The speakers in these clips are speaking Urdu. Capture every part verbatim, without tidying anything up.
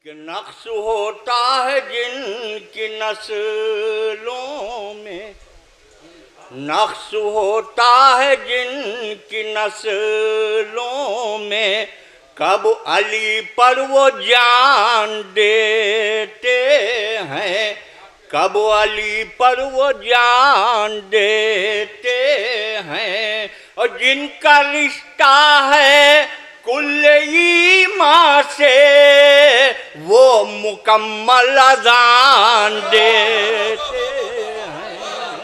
کہ نقص ہوتا ہے جن کی نسلوں میں، نقص ہوتا ہے جن کی نسلوں میں، کب علی پر وہ جان دیتے ہیں، کب علی پر وہ جان دیتے ہیں، اور جن کا رشتہ ہے کل ایمان سے وہ مکمل اذان دیتے ہیں،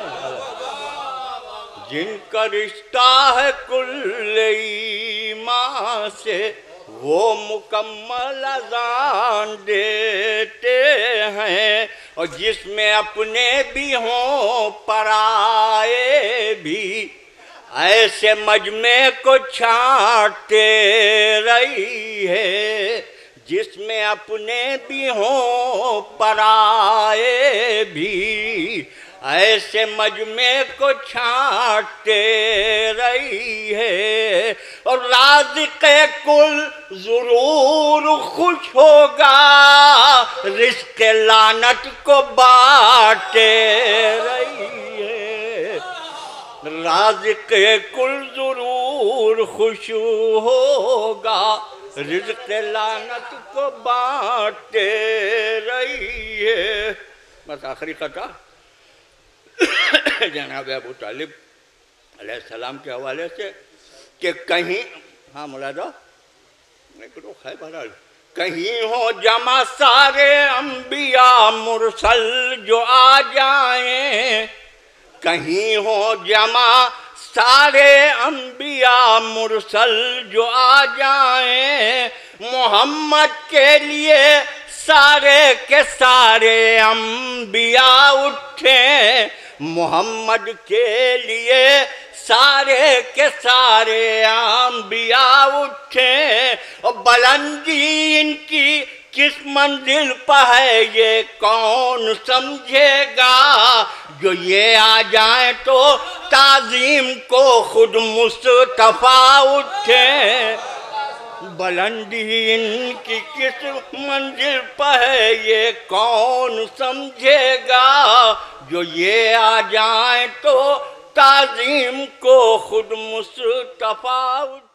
جن کا رشتہ ہے کل ایمان سے وہ مکمل اذان دیتے ہیں، اور جس میں اپنے بھی ہوں پرائے بھی ایسے مجمع کو چھانٹتے رہی ہے، جس میں اپنے بھی ہوں پرائے بھی ایسے مجمع کو چھانٹتے رہی ہے، اور رازق کل ضرور خوش ہوگا رزق لعنت کو بانٹتے رہی ہے، رازق کل ضرور خوش ہوگا رزق لعنت کو بانٹتے رہی ہے۔ بس آخری قطعہ جناب ابو طالب علیہ السلام کے حوالے سے کہ کہیں ہاں مولانا ایک روح ہے بہرحال، کہیں ہو جمع سارے انبیاء مرسل جو آ جائیں، کہیں ہو جمع سارے انبیاء مرسل جو آ جائیں، محمد کے لیے سارے کے سارے انبیاء اٹھیں، محمد کے لیے سارے کے سارے انبیاء اٹھیں، اور بلندی ان کی کس منزل پہ ہے یہ کون سمجھے گا، جو یہ آ جائیں تو تعظیم کو خود مصطفیٰ اٹھیں، بلندی ان کی کس منزل پہ ہے یہ کون سمجھے گا، جو یہ آ جائیں تو تعظیم کو خود مصطفیٰ اٹھیں۔